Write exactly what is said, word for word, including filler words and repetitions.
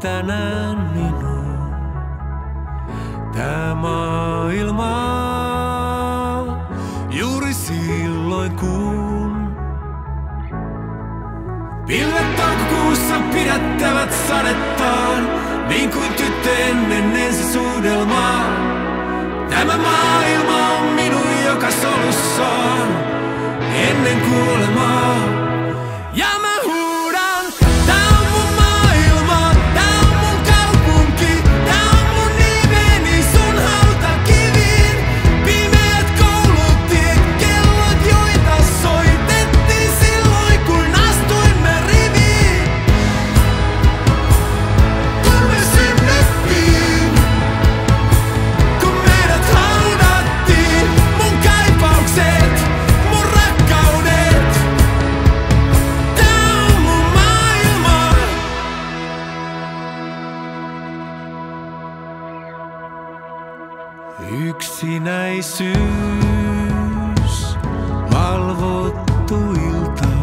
tänään minun. Tää maailma juuri silloin kun pilvet toukokuussa pidättävät sadettaan, niin kuin tyttö ennen ensisuudelmaa. Tämä maailma on minun joka solussaan ennen kuolemaa. Ja mä huudan, tää on mun maailma, tää on mun kaupunki, tää on mun nimeni sun hautakiviin. Pimeät koulutiet, kellot joita soitettiin silloin kun astuimme riviin. Kun me synnyttiin, kun meidät haudattiin, mun kaipaukset, mun rakkaudet. Tää on mun maailma. Yksinäisyys, valvottu ilta.